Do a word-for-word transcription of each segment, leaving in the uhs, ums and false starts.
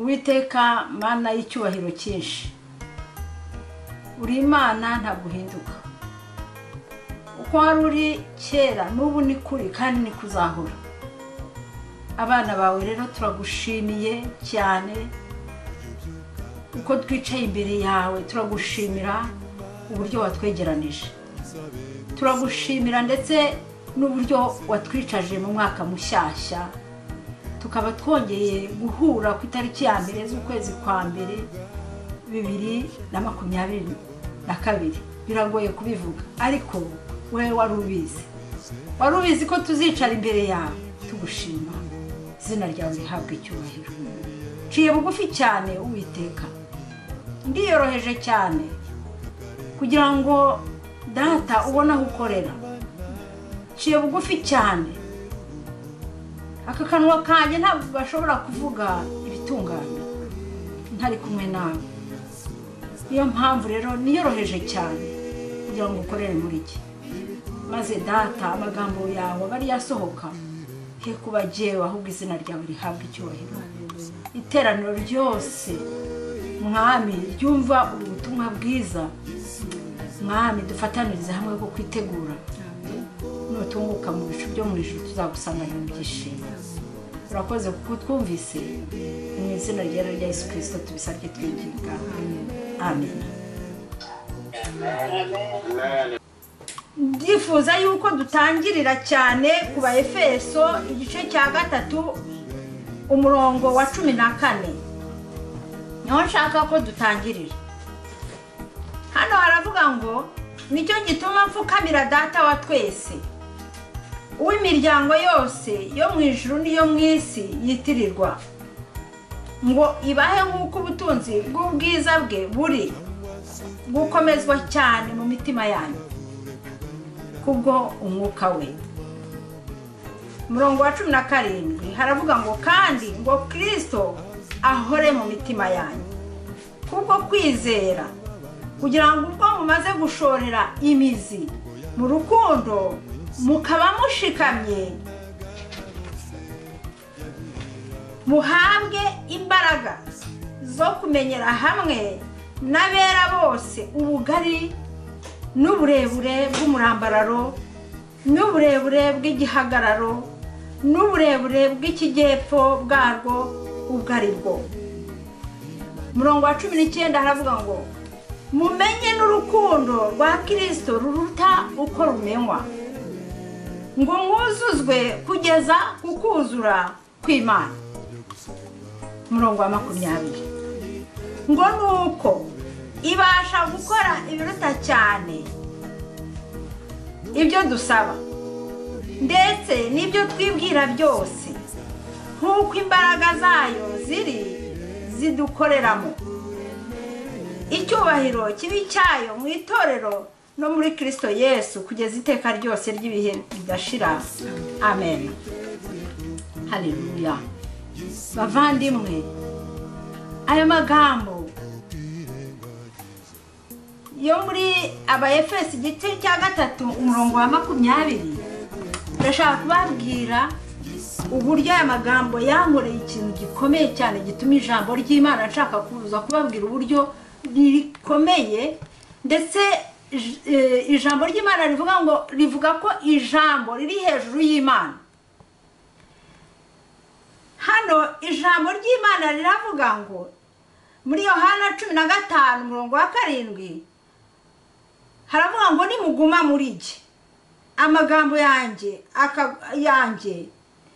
Uwiteka Mana y'icyubahiro cyinshi, uri Imana nta guhinduka. Uko wari uri kera n'ubu ni kuri kandi ni kuzahora. Abana bawe rero turagushimiye cyane uko twicaye imbere yawe, turagushimira uburyo watwegeranije, turagushimira ndetse n'uburyo watwicaje mu mwaka mushyashya, tukaba twongeye guhura ku itariki ya mbere z'ukwezi kwa mbere bibiri na makumyabiri na kabiri. Biragoye kubivuga ariko wewe wari ubizi, wari ubizi ko tuzicara imbere yawe tugushima. Izina ryawe rihabwe icyubahiro. Ciye bugufi cyane Uwiteka, ndiyoroheje cyane kugira ngo data ubona aho ukorera. Ciye bugufi cyane, aka kanwa kanjye ntabwo gashobora kuvuga ibitunganye ntari kumwe nawe. Niyo mpamvu rero niyoroheje cyane kugira ngo ukorere muri iki, maze data amagambo yawe bari yasohoka he kuba jewe, ahubwo izina ryawe rihabwe icyubahiro. Iteraniro ryose Mwami ryumva ubutumwa bwiza, Mwami dufatanirize hamwe bwo kwitegura nutunguka mu bicu byo mu ijuru tuzagusanganira mu byishimo. Urakoze kuko twumvise, mu izina rya Yesu Kristo tubisabye twinginga, amen. Ndifuza yuko dutangirira cyane ku ba Efeso igice cya gatatu umurongo wa cumi na kane. Niho nshaka ko dutangirira. Hano haravuga ngo nicyo gituma mfukamira data wa twese, uw'imiryango yose yo mu ijuru n'iyo mu isi yitirirwa, ngo ibahe nk'uko ubutunzi bw'ubwiza bwe buri gukomezwa cyane mu mitima yanyu kubwo umwuka we. Umurongo wa cumi na karindwi haravuga ngo kandi ngo Kristo ahore mu mitima yanyu kubwo kwizera, kugira ngo ubwo mumaze gushorera imizi mu rukundo mukaba mushikamye, muhabwe imbaraga zo kumenyera hamwe n'abera bose ubugari n'uburebure bw'umurambararo n'uburebure bw'igihagararo n'uburebure bw'ikijyepfo bwarwo ubwo ari bwo. Murongo wa cumi n'icyenda haravuga ngo mumenye n'urukundo rwa Kristo ruruta uko rumenywa, ngo mwuzuzwe kugeza ku kuzura kw'Imana. Murongo wa makumyabiri ngo nuko ibasha gukora ibiruta cyane ibyo dusaba ndetse n'ibyo twibwira byose, nk'uko imbaraga zayo ziri zidukoreramo. Icyubahiro kibi cyayo mu itorero no muri Kristo Yesu kugeza iteka ryose ry'ibihe bidashira, amen. Haleluya. Bavandimwe, ayo magambo yo muri aba Efeso igice cya gatatu umurongo wa makumyabiri, ndashaka kubabwira uburyo aya magambo yankoreye ikintu gikomeye cyane gituma ijambo ry'Imana nshaka kuza kubabwira uburyo rikomeye. Ndetse ijambo ry'Imana rivuga ngo rivuga ko ijambo riri hejuru y'Imana. Hano ijambo ry'Imana riravuga ngo muri Yohana cumi na gatanu umurongo wa karindwi haravuga ngo nimuguma muri jye, amagambo yanjye yanjye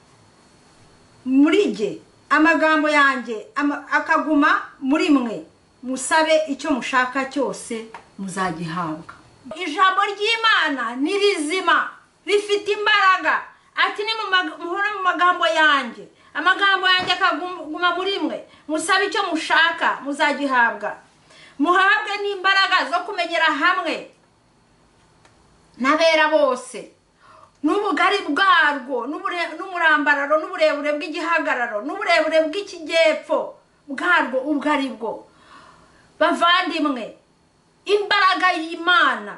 muri jye, amagambo yanjye akaguma muri mwe, musabe icyo mushaka cyose muzagihabwa. Ijambo ry'Imana ni rizima, rifite imbaraga. Ati ni muhora mu magambo yanjye, amagambo yanjye akaguma muri mwe, musabe icyo mushaka muzagihabwa. Muhabwe n'imbaraga zo kumenyera hamwe n'abera bose, n'ubugari bwarwo n'umurambararo n'uburebure bw'igihagararo n'uburebure bw'ikijyepfo bwarwo ubwo ari bwo. Bavandimwe, imbaraga y'Imana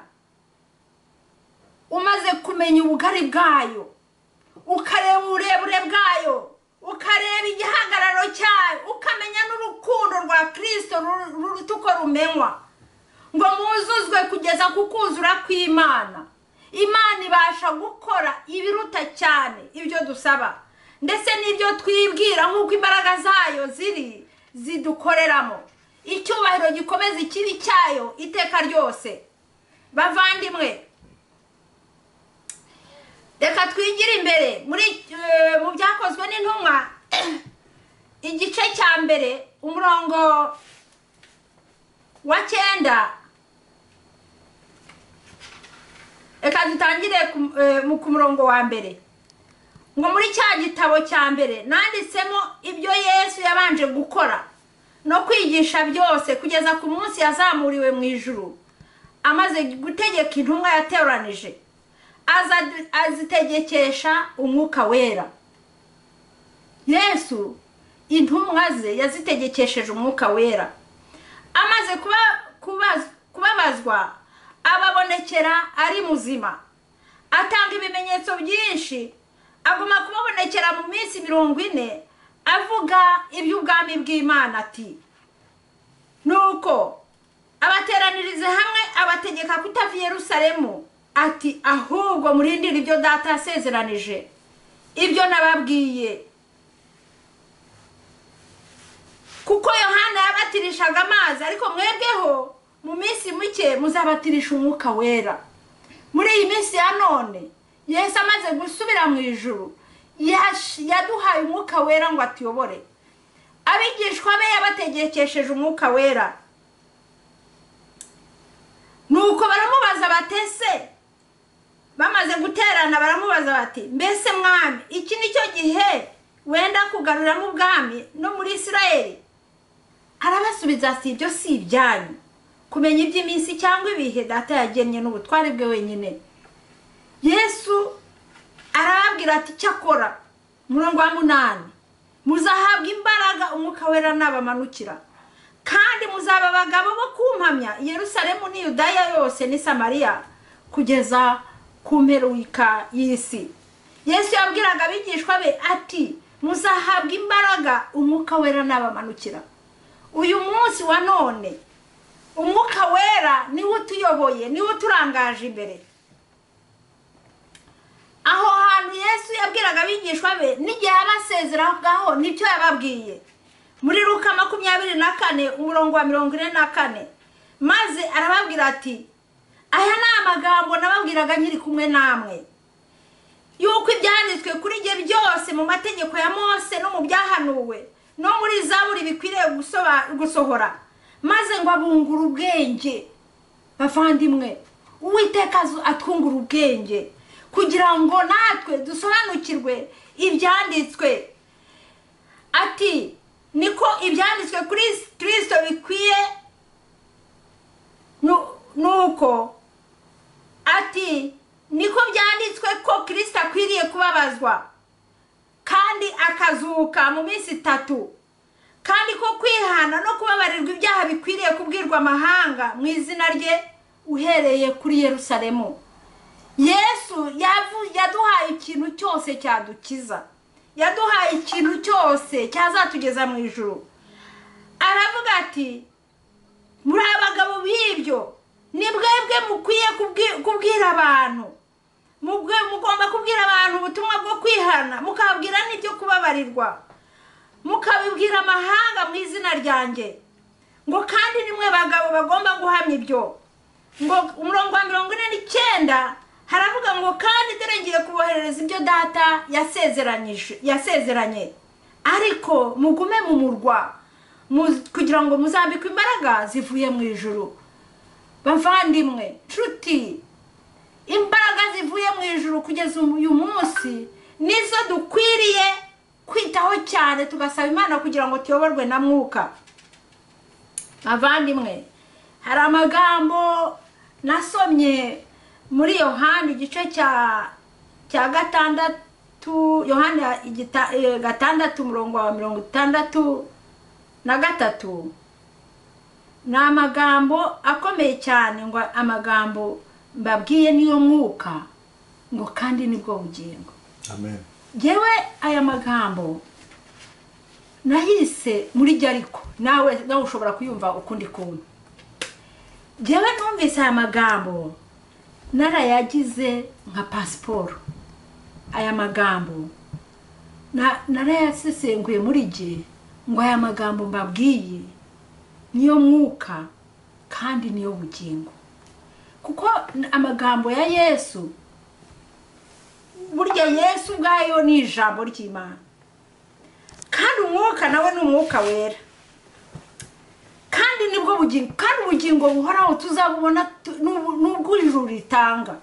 umaze kumenya ubugari bwayo, ukareba uburebure bwayo, ukareba igihagararo cyayo, ukamenya n'urukundo urukundo rwa Kristo ruruta uko rumenywa ngo muzuzwe kugeza ku kuzura kw'Imana. Imana ibasha gukora ibiruta cyane ibyo dusaba ndetse n'ibyo twibwira nk'uko imbaraga zayo ziri zidukoreramo. Icyubahiro gikomeza ikibi cyayo iteka ryose. Bavandimwe, reka twigire imbere muri mu byakozwe n'intumwa igice cya mbere umurongo wa cyenda. Reka dutangire ku murongo wa mbere. Ngo muri cya gitabo cya mbere nanditsemo ibyo Yesu yabanje gukora no kwigisha byose kugeza ku munsi yazamuriwe mu ijuru, amaze gutegeka intumwa yateranije, azitegekesha umwuka wera. Yesu intumwa ze yazitegekesheje umwuka wera, amaze kuba kubabazwa ababonekera ari muzima, atanga ibimenyetso byinshi, aguma kubabonekera mu minsi mirongo ine, avuga iby'ubwami bw'Imana ati, nuko abateranirize hamwe abategeka kutava i Yerusalemu, ati ahubwo murindire ibyo data yasezeranije, ibyo nababwiye. Kuko Yohana yabatirishaga amazi, ariko mwebweho mu minsi mike muzabatirisha umwuka wera. Muri iyi minsi ya none Yesu amaze gusubira mu ijuru yaduhaye umwuka wera ngo atuyobore. Abigishwa be yabategekesheje umwuka wera. Nuko baramubaza batese, bamaze guterana baramubaza bati, mbese mwami, iki nicyo gihe wenda kugaruramo ubwami no muri Isirayeli? Arabasubiza ati, ibyo si ibyanyu kumenya iby'iminsi cyangwa ibihe data yagennye n'ubutware bwe wenyine. Yesu arababwira ati, cyakora murongo wa munani, muzahabwa imbaraga umwuka wera nabamanukira, kandi muzaba abagabo bo kumpamya i Yerusalemu ni Yudaya yose ni Samariya kugeza ku mperuka y'isi. Yesu yabwiraga abigishwa be ati, muzahabwa imbaraga umwuka wera nabamanukira. Uyu munsi wa none umwuka wera niwe utuyoboye, niwe uturangaje imbere. Aho hantu Yesu yabwiraga abigishwa be n'igihe abasezeraho nicyo yababwiye. Muri Luka makumyabiri na kane umurongo wa mirongo ine na kane, maze arababwira ati, aya ni amagambo nababwiraga nkiri kumwe namwe, yuko ibyanditswe kuri jye byose mu mategeko ya Mose no mu byahanuwe no muri Zaburi bikwiriye gusohora, maze ngo abungura ubwenge. Bavandimwe, Uwiteka atwungura ubwenge kugira ngo natwe dusobanukirwe ibyanditswe. Ati, niko ibyanditswe kuri Kristo bikwiye, nuko ati niko byanditswe ko Kristo akwiriye kubabazwa kandi akazuka mu minsi itatu, kandi ko kwihana no kubabarirwa ibyaha bikwiriye kubwirwa amahanga mu izina rye uhereye kuri Yerusalemu. Yesu yaduhaye ikintu cyose cyadukiza, yaduhaye ikintu cyose cyazatugeza mu ijuru. Aravuga ati, muri abagabo b'ibyo ni bwebwe mukwiye kubwira abantu, mugomba kubwira abantu ubutumwa bwo kwihana, mukabwira n'ibyo kubabarirwa, mukabibwira amahanga mu izina ryanjye. Ngo kandi nimwe bagabo bagomba guhamya ibyo. Ngo umurongo wa mirongo ine n'icyenda haravuga ngo, kandi dore ngiye kuboherereza ibyo data yasezeranyije yasezeranye, ariko mugume mu murwa kugira ngo muzambikwe imbaraga zivuye mu ijuru. Bavandimwe, nshuti, imbaraga zivuye mu ijuru kugeza uyu munsi nizo dukwiriye kwitaho cyane, tugasaba Imana kugira ngo tuyoborwe na mwuka. Bavandimwe, hari amagambo nasomye muri Yohana igice cya cya gatandatu, Yohana gatandatu umurongo wa mirongo itandatu na gatatu. Ni amagambo akomeye cyane, ngo amagambo mbabwiye niyo mwuka, ngo kandi nibwo bugingo. Amen. Yewe aya magambo nahise muri Jeriko nawe nawe ushobora kuyumva ukundi kuntu jewe numvise aya magambo narayagize nka pasiporo aya magambo na narayasesenguye muri je ngo aya magambo mbabwiye niyo mwuka kandi niyo bugingo kuko amagambo ya Yesu burya Yesu bwayo ni ijambo ry'Imana kandi umwuka nawe ni umwuka wera kandi nibwo bugingo kandi ubugingo buhoraho tuzabubona nubwo ijuru ritanga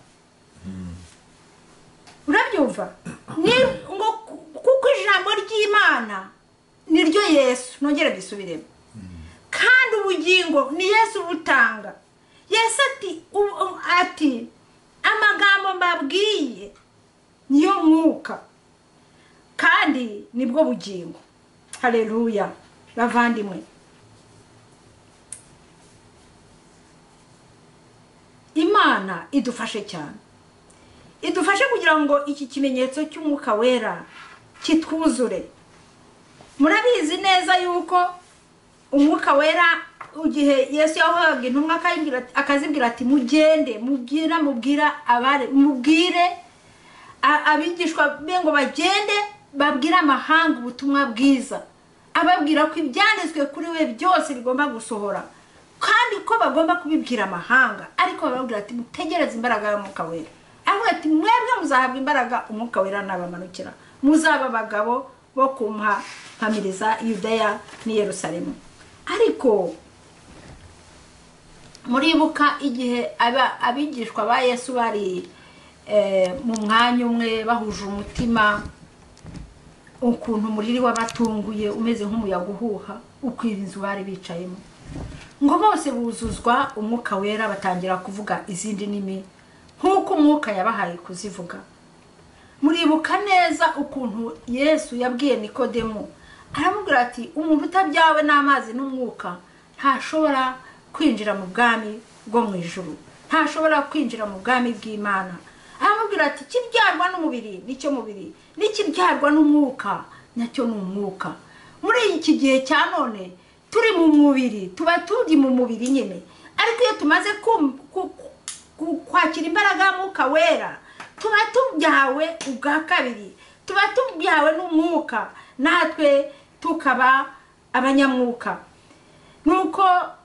urabyumva ni ngo kuko ijambo ry'Imana niryo Yesu nongere bisubiremo kandi ubugingo ni Yesu butanga Yesu ati ati amagambo mbabwiye niyo mwuka kandi nibwo bugingo haleluya bavandimwe Imana idufashe cyane idufashe kugira ngo iki kimenyetso cy'umwuka wera kitwuzure murabizi neza yuko umwuka wera ugihe Yesu yahaga intumwa akazibwira ati mugende mubwira mubwira abare mubwire abigishwa bengo bagende babwira amahanga ubutumwa bwiza ababwira ko ibyanditswe kuri we byose bigomba gusohora kandi ko bagomba kubibwira amahanga ariko bababwira ati mutegereze imbaraga y'umwuka wera avuga ati mwebwe muzahabwa imbaraga umwuka wera nabamanukira muzaba abagabo bo kumpa mpamiriza Yudaya ni Yerusalemu ariko muribuka igihe aba abigishwa ba Yesu bari mu mwanya umwe bahuje umutima ukuntu umuriri wabatunguye umeze nk'umuyaga uhuha ukwirinzu bari bicayemo ngo bose buzuzwa umwuka wera batangira kuvuga izindi nimi nkuko umwuka yabahaye kuzivuga muribuka neza ukuntu Yesu yabwiye Nikodemo aramubwira ati umuntu utabyawe n'amazi n'umwuka ntashobora kwinjira mu bwami bwo mu ijuru ntashobora kwinjira mu bwami bw'Imana aramubwira ati kiryarwa n'umubiri nicyo mubiri n'ikiryarwa n'umwuka nacyo n'umwuka muri iki gihe cya none turi mu mubiri tuba turi mu mubiri nyine ariko iyo tumaze kwakira imbaraga y'umwuka wera tuba tubyawe ubwa kabiri tuba tubyawe n'umwuka natwe tukaba abanyamwuka nuko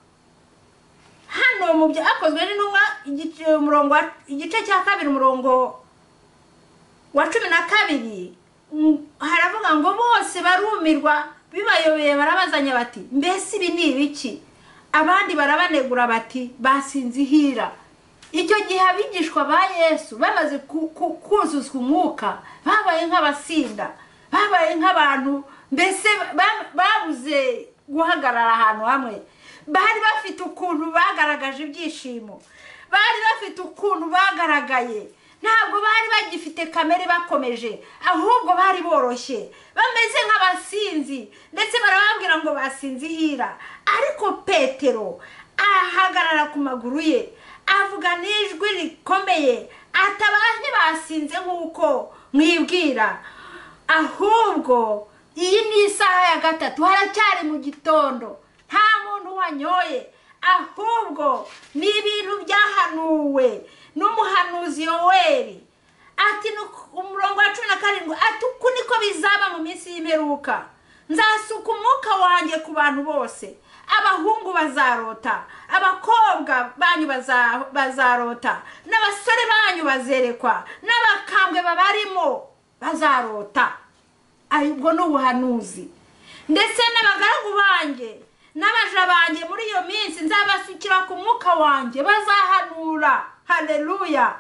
hano mu byakozwe n'intumwa umurongo igice cya kabiri umurongo wa cumi na kabiri haravuga ngo bose barumirwa bibayobeye barabazanya bati mbese ibi ni ibiki abandi barabanegura bati basinzihira icyo gihe abigishwa ba Yesu bamaze kuzuzwa umwuka babaye nk'abasinda babaye nk'abantu mbese babuze guhagarara ahantu hamwe bari bafite ukuntu bagaragaje ibyishimo bari bafite ukuntu bagaragaye ntabwo bari bagifite kamere bakomeje ahubwo bari boroshye bameze nk'abasinzi ndetse barababwira ngo basinzihira ariko Petero ahagarara ku maguru ye avuga n'ijwi rikomeye atabanye basinze nk'uko mwibwira ahubwo iyi ni isaha ya gatatu haracyari mu gitondo nta muntu wanyoye ahubwo ni ibintu byahanuwe n'umuhanuzi Yoweli ati umurongo wa cumi na karindwi ati uku niko bizaba mu minsi y'imperuka nzasuka umwuka wanjye ku bantu bose abahungu bazarota abakobwa banyu bazarota n'abasore banyu bazerekwa n'abakambwe babarimo bazarota ahubwo n'ubuhanuzi ndetse n'abagaragu banjye n'abaja banjye muri iyo minsi nzabasukira ku mwuka wanjye bazahanura haleluya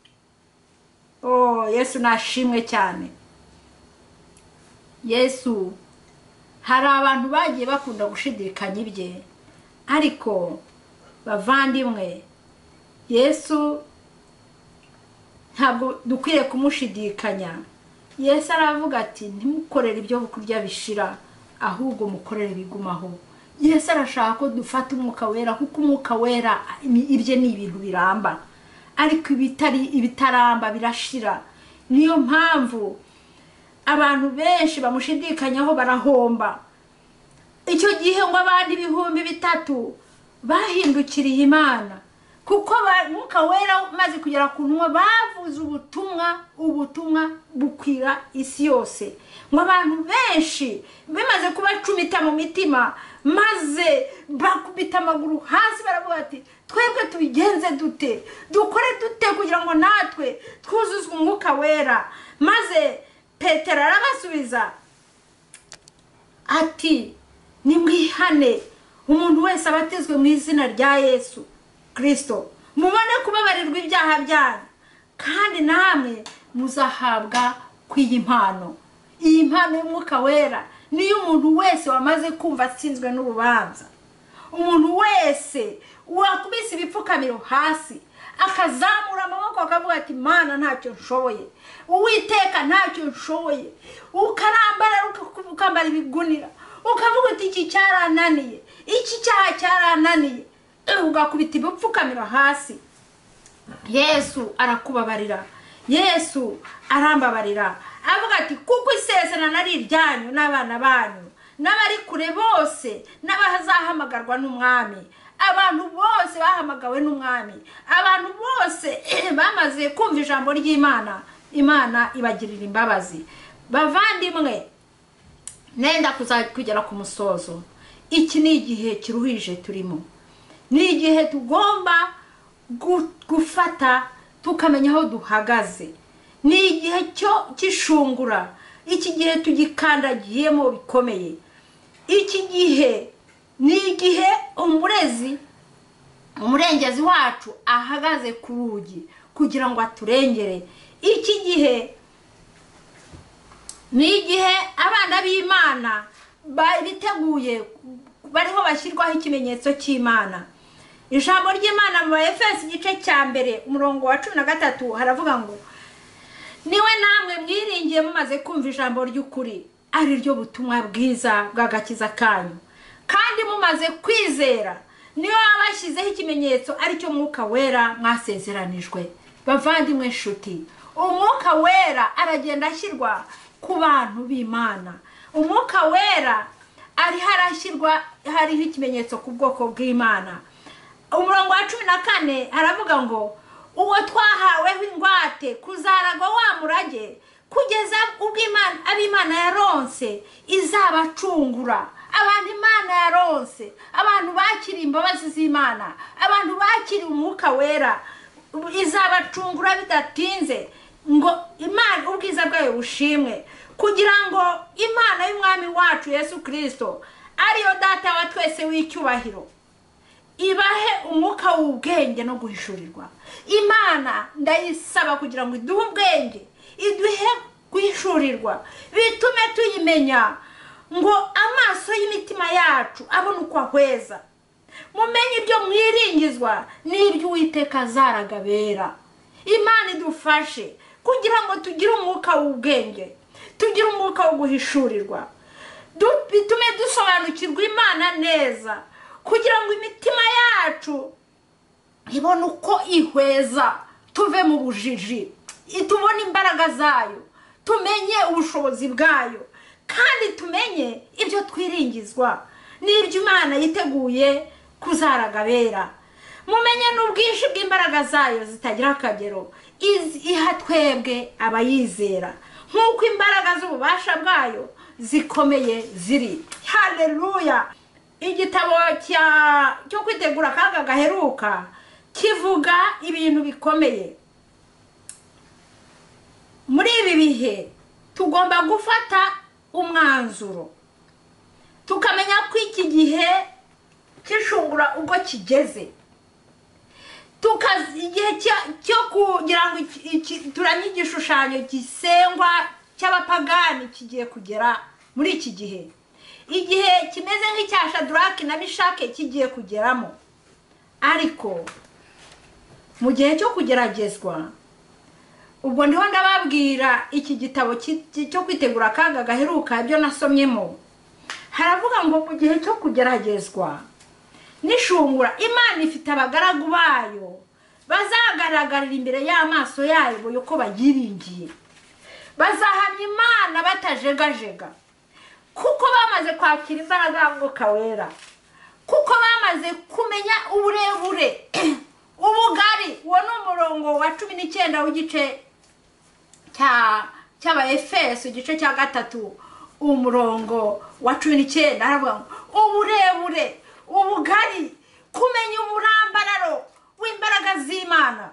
oh Yesu nashimwe cyane Yesu hari abantu bagiye bakunda gushidikanya ibye ariko bavandimwe Yesu ntabwo dukwiye kumushidikanya Yesu aravuga ati ntimukorere ibyo kurya bishira ahubwo mukorere bigumaho Yesu arashaka ko dufata umwuka wera kuko umwuka wera ibye ni ibintu biramba ariko ibitari ibitaramba birashira niyo mpamvu abantu benshi bamushidikanyaho barahomba icyo gihe ngo abandi ibihumbi bitatu bahindukiriye Imana kuko Mwuka Wera maze kugera ku ntumwa bavuze ubutumwa ubutumwa bukwira isi yose ngo abantu benshi bimaze kubacumita mu mitima maze bakubita amaguru hasi baravuga ati twebwe tubigenze dute dukore dute kugira ngo natwe twuzuzwe Umwuka Wera. Maze Petero arabasubiza ati nimwihane umuntu wese abatizwe mu izina rya Yesu Kristo mubone kubabarirwa ibyaha byanyu kandi namwe muzahabwa kw'iyi mpano. Iyi mpano y'Umwuka Wera niyo umuntu wese wamaze kumva atsinzwe n'urubanza, umuntu wese wakubise ibipfukamiro hasi akazamura amaboko akavuga ati Mana ntacyo nshoboye, Uwiteka ntacyo nshoboye, ukarambara ukambara ibigunira ukavuga ati iki cyarananiye, iki cyaha cyarananiye, ugakubita ibipfukamiro hasi, Yesu arakubabarira, Yesu arambabarira avuga ati kuko isezerano ari iryanyu n'abana banyu n'abari kure bose n'abazahamagarwa n'Umwami. Abantu bose bahamagawe n'Umwami, abantu bose bamaze kumva ijambo ry'Imana, Imana ibagirira imbabazi. Bavandimwe, nenda kuzakugera ku musozo. Iki ni igihe kiruhije turimo, ni igihe tugomba gufata tukamenya aho duhagaze, ni igihe cyo kishungura, iki gihe tugikandagiyemo bikomeye. Iki gihe ni igihe umurezi umurengezi wacu ahagaze ku rugi kugira ngo aturengere. Iki gihe ni igihe abana b'Imana biteguye bariho bashyirwaho ikimenyetso cy'Imana. Ijambo ry'Imana mu Efeso igice cya mbere umurongo wa cumi na gatatu haravuga ngo niwe namwe mwiringiye mumaze kumva ijambo ry'ukuri ari ryo butumwa bwiza bw'agakiza kanyu, kandi mumaze kwizera niyo abashyizeho ikimenyetso ari cyo Mwuka Wera mwasezeranijwe. Bavandimwe nshuti, Umwuka Wera aragenda ashyirwa ku bantu b'Imana. Umwuka Wera ari harashyirwa hariho ikimenyetso ku bwoko bw'Imana. Umurongo wa cumi na kane haravuga ngo uwo twahaweho ingwate kuzaragwa wa murage kugeza ubwo Imana ab'Imana yaronse izabacungura. Abantu Imana yaronse, abantu bakiri imbabazi z'Imana, abantu bakiri Umwuka Wera izabacungura bidatinze ngo Imana ubwiza bwayo bushimwe, kugira ngo Imana y'Umwami wacu Yesu Kristo ariyo data wa twese w'icyubahiro ibahe umwuka w'ubwenge no guhishurirwa. Imana ndayisaba kugira ngo iduhe ubwenge, iduhe guhishurirwa, bitume tuyimenya, ngo amaso y'imitima yacu abone uko ahweza, mumenye ibyo mwiringizwa n'ibyo Uwiteka azaragabera. Imana idufashe kugira ngo tugire umwuka w'ubwenge, tugire umwuka wo guhishurirwa, bitume dusobanukirwa Imana neza, kugira ngo imitima yacu ibone uko ihweza, tuve mu bujiji, tubone imbaraga zayo, tumenye ubushobozi bwayo, kandi tumenye ibyo twiringizwa n'ibyo Imana yiteguye kuzaragabera. Mumenye n'ubwinshi bw'imbaraga zayo zitagira akagero iha twebwe abayizera, nk'uko imbaraga z'ububasha bwayo zikomeye ziri. Haleluya! Igitabo cyo kwitegura akaga gaheruka kivuga ibintu bikomeye. Muri ibi bihe tugomba gufata umwanzuro, tukamenya ko iki gihe kishungura ubwo kigeze, tukazi igihe cyo kugira ngo turamye igishushanyo gisengwa cy'abapagani kigiye kugera. Muri iki gihe, igihe kimeze nk'icya Shadraki na Meshaki kigiye kugeramo. Ariko mu gihe cyo kugeragezwa, ubwo ndiho ndababwira iki gitabo cyo kwitegura akaga gaheruka ibyo nasomyemo, haravuga ngo mu gihe cyo kugeragezwa nishungura, Imana ifite abagaragu bayo bazagaragarira imbere y'amaso yayo yuko bayiringiye, bazahamya Imana batajegajega, kuko bamaze kwakira imbaraga y'Umwuka Wera, kuko bamaze kumenya uburebure ubugari. Uwo ni umurongo wa cumi n'icyenda w'igice cya cy'Abaefeso igice cya gatatu umurongo wa cumi n'icyenda. Haravuga ngo uburebure ubugari, kumenya umurambararo w'imbaraga z'Imana.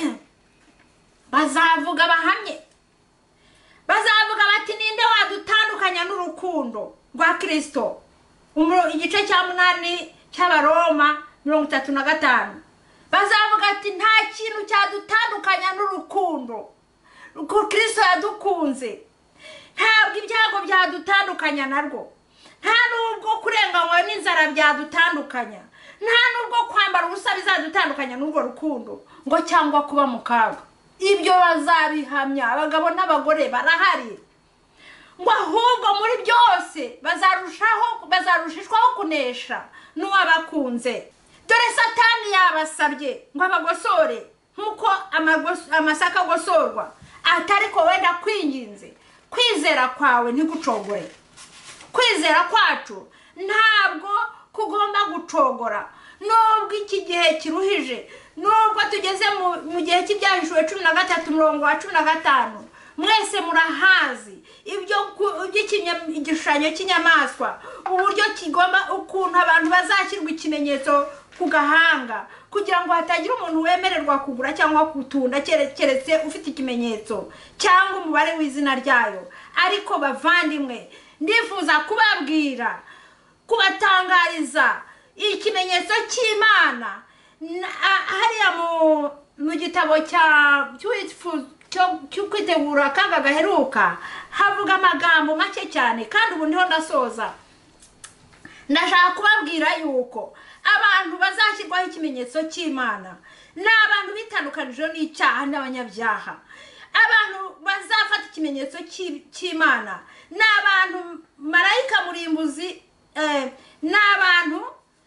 Bazavuga bahamye, bazavuga bati ninde wadutandukanya n'urukundo rwa Kristo. Igice cya munani cy'Abaroma mirongo itatu na gatanu. Bazavuga ati nta kintu cyadutandukanya n'urukundo ko Kristo yadukunze. Ntabwo ibyago byadutandukanya narwo, nta nubwo kurenganywa n'inzara byadutandukanya, nta nubwo kwambara ubusa bizadutandukanya n'urwo rukundo ngo cyangwa kuba mu kaga. Ibyo bazabihamya, abagabo n'abagore barahari. Ngo ahubwo muri byose bazarushaho bazarushishwaho kunesha n'uwabakunze. Dore Satani yabasabye ngo abagosore nkuko amasaka agosorwa, atariko wenda kwinginze kwizera kwawe ntigucogore. Kwizera kwacu ntabwo kugomba gucogora, nubwo iki gihe kiruhije, nubwo tugeze mu gihe cy'ibyahishuwe cumi na gatatu umurongo wa cumi na gatanu. Mwese murahazi ibyo igishushanyo cy'inyamaswa, uburyo kigomba, ukuntu abantu bazashyirwa ikimenyetso ku gahanga kugira ngo hatagira umuntu wemererwa kugura cyangwa kutunda keretse ufite ikimenyetso cyangwa umubare w'izina ryayo. Ariko bavandimwe, ndifuza kubabwira, kubatangariza ikimenyetso cy'Imana. Hariya mu gitabo cya cyo kwitegura akaga gaheruka havuga amagambo make cyane, kandi ubu ndiho ndasoza. Ndashaka kubabwira yuko abantu bazashyirwaho ikimenyetso cy'Imana ni abantu bitandukanije n'icyaha n'abanyabyaha. Abantu bazafata ikimenyetso cy'Imana ni abantu marayika murimbuzi, ni abantu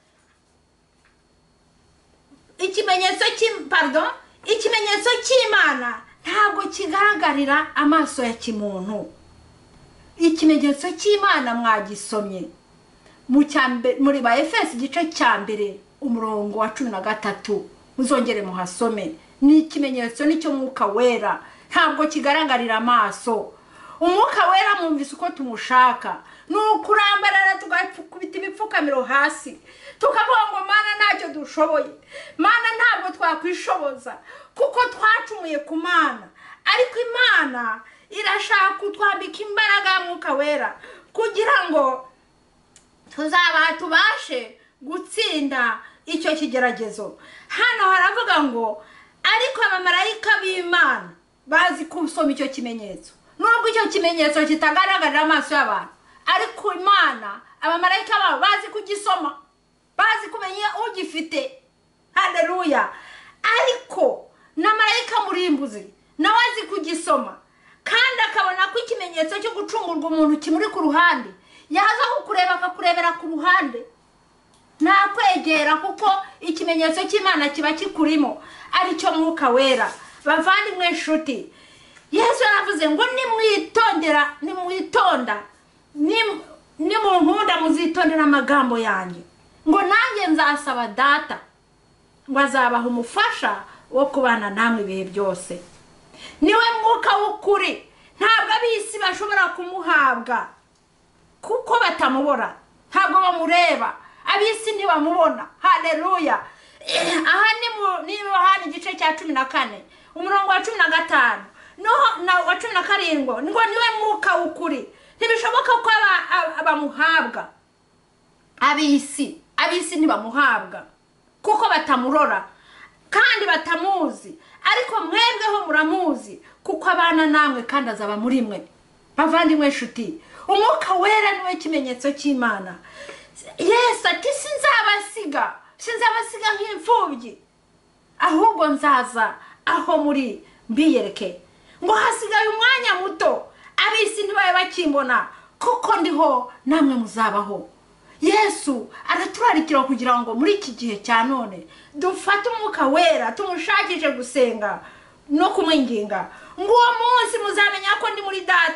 ikimenyetso cy'Imana, pardon, ikimenyetso cy'Imana ntabwo kigaragarira amaso ya kimuntu. Ikimenyetso cy'Imana mwagisomye muri Baefeso igice cya mbere umurongo wa cumi na gatatu. Muzongere muhasome. Ni ikimenyetso nicyo Mwuka Wera, ntabwo kigaragarira amaso. Umwuka Wera mwumvise uko tumushaka, nukurambarara tugakubita ibipfukamiro hasi tukavuga ngo Mana ntacyo dushoboye, Mana ntabwo twakwishoboza kuko twacumuye ku Mana. Ariko Imana irashaka kutwambika imbaraga y'Umwuka Wera kugira ngo tuzaba tubashe gutsinda icyo kigeragezo. Hano haravuga ngo ariko abamarayika b'Imana bazi kusoma icyo kimenyetso, nubwo icyo kimenyetso kitagaragarira amaso y'abantu, ariko Imana abamarayika babo bazi kugisoma, bazi kumenya ugifite. Haleluya. Ariko na marayika murimbuzi nawe azi kugisoma, kandi akabona ko ikimenyetso cyo gucungurwa umuntu kimuri ku ruhande, yaza kukureba akakurebera ku ruhande, nta kwegera, kuko ikimenyetso cy'Imana kiba kikurimo, ari cyo Mwuka Wera. Bavandimwe nshuti, Yesu yaravuze ngo nimwitondera, nimwitonda, nimunkunda muzitondera amagambo yanjye, ngo nanjye nzasaba Data ngo azabaha umufasha wo kubana namwe ibihe byose. Niwe Mwuka w'ukuri, ntabwo ab'isi bashobora kumuhabwa kuko batamubona, ntabwo bamureba, ab'isi ntibamubona. Haleluya. Aha ni mu Yohana igice cya cumi na kane umurongo wa cumi na gatanu no na wa cumi na karindwi, ngo niwe Mwuka w'ukuri, ntibishoboka ko abamuhabwa ab'isi. Ab'isi ntibamuhabwa kuko batamurora kandi batamuzi, ariko mwebweho muramuzi kuko abana namwe kandi azaba muri mwe. Bavandimwe nshuti, Umwuka Wera niwe kimenyetso cy'Imana. Yesu ati sinzabasiga, sinzabasiga nk'imfubyi, ahubwo nzaza aho muri mbiyereke. Ngo hasigaye umwanya muto, ab'isi ntibabe bakimbona kuko ndiho namwe muzabaho. Yesu araturarikira kugira ngo muri iki gihe cya none dufate Umwuka Wera, tumushakishe gusenga no kumwinginga ngo uwo munsi muzamenya ko ndi muri Data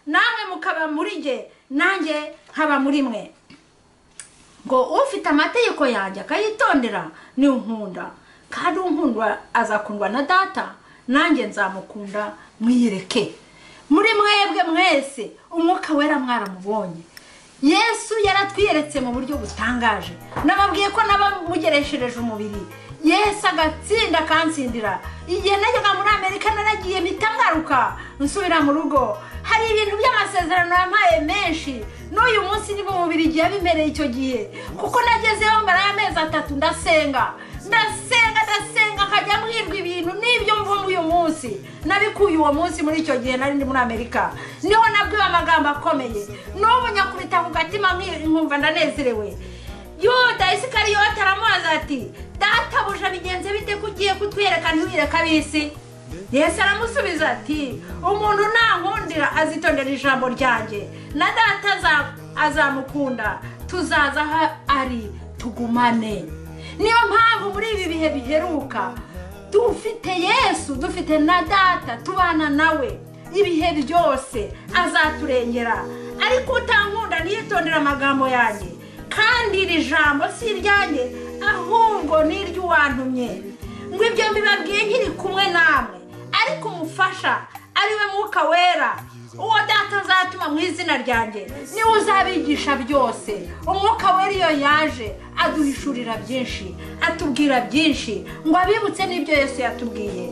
namwe mukaba muri jye nanjye nkaba muri mwe ngo ufite amategeko yanjye akayitondera ni unkunda kandi unkunda azakundwa na data nanjye nzamukunda mwiyereke muri mwebwe mwese umwuka wera mwaramubonye Yesu yaratwiyeretse mu buryo butangaje nababwiye ko nabamugereshereje umubiri Yesu agatsinda kansindira igihe najyaga muri Amerika naragiye mitangaruka nsubira mu rugo hari ibintu by'amasezerano yampaye menshi n'uyu munsi ni mu mubiri igihe bimereye icyo gihe kuko nagezeho mbere y'amezi atatu ndasenga ndasenga ndasenga nkajya mwirwa ibintu n'ibyo mvumva uyu munsi nabikuye uwo munsi muri icyo gihe nari ndi muri Amerika niho nabwiwe amagambo akomeye n'ubu nyakubita ku gatima nkumva ndanezerewe Yuda Isikariyoti aramubaza ati databuja bigenze bite kugiye kutwereka ntiwireka bisi Yesu aramusubiza ati umuntu nankundira azitondera ijambo ryanjye na data azamukunda tuzaza ari tugumane niyo mpamvu muri ibi bihe biheruka dufite Yesu dufite na data tubana nawe ibihe byose azaturengera ariko utankunda niyitondera amagambo yanjye kandi iri jambo si iryanjye ahubwo ni iry'uwantumye ngo ibyo mbibabwiye nkiri kumwe namwe ariko umufasha ariwe mwuka wera uwo data azatuma mu izina ryanjye niwe uzabigisha byose umwuka wera iyo yaje aduhishurira byinshi atubwira byinshi ngo abibutse n'ibyo Yesu yatubwiye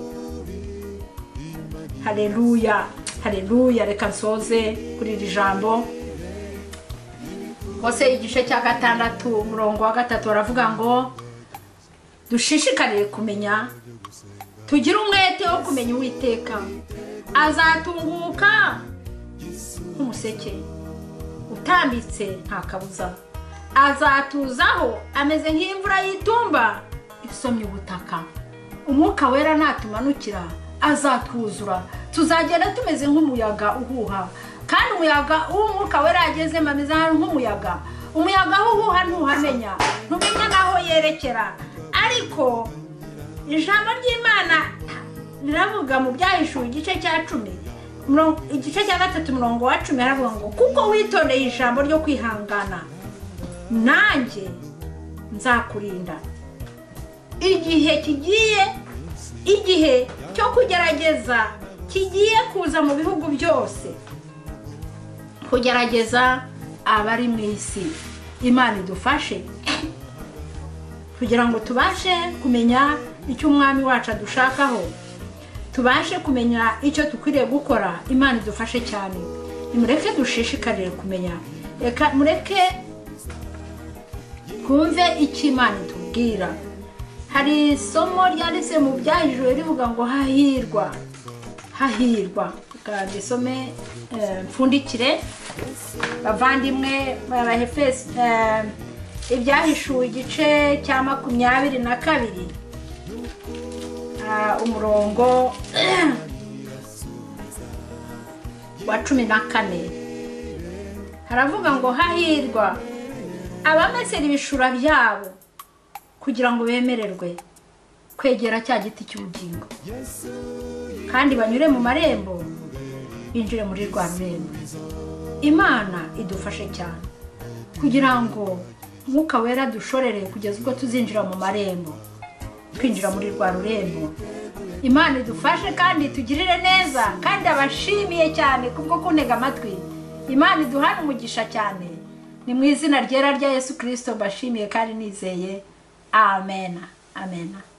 haleluya haleluya reka nsoze kuri iri jambo Hose igice cya gatandatu umurongo wa gatatu baravuga ngo dushishikarire kumenya tugire umwete wo kumenya Uwiteka azatunguka nk'umuseke utambitse nta kabuza azatuzaho ameze nk'imvura y'itumba isomye ubutaka umwuka wera natumanukira azatwuzura tuzagenda tumeze nk'umuyaga uhuha kandi umuyaga w'umwuka wera ageze ameze nk'umuyaga umuyaga uhuha ntuhamenya ntumenya naho yerekera ariko ijambo ry'Imana riravuga mu byahishuwe igice cya cumi igice cya gatatu umurongo wa cumi haravuga ngo kuko witondeye ijambo ryo kwihangana nanjye nzakurinda igihe kigiye igihe cyo kugerageza kigiye kuza mu bihugu byose kugerageza abari mu isi Imana idufashe kugira ngo tubashe kumenya icyo umwami wacu adushakaho tubashe kumenya icyo tukwiriye gukora Imana idufashe cyane nimureke dushishikarire kumenya reka mureke kumve icyo Imana itubwira hari isomo ryanditse mu byahishuwe rivuga ngo hahirwa hahirwa kandi some mfundikire bavandimwe b'Abahefesi ibyahishuwe igice cya makumyabiri na kabiri umurongo wa cumi na kane haravuga ngo hahirwa abamesera ibishura byabo kugira ngo bemererwe kwegera cya giti cy'ubugingo kandi banyure mu marembo binjire muri rwa rurembo Imana idufashe cyane kugira ngo Mwuka wera dushorere kugeza ubwo tuzinjira mu marembo twinjira muri rwa rurembo Imana idufashe kandi tugirire neza kandi abashimiye cyane kubwo kuntega amatwi Imana iduhana umugisha cyane ni mu izina ryera rya Yesu Kristo bashimiye kandi nizeye amen amen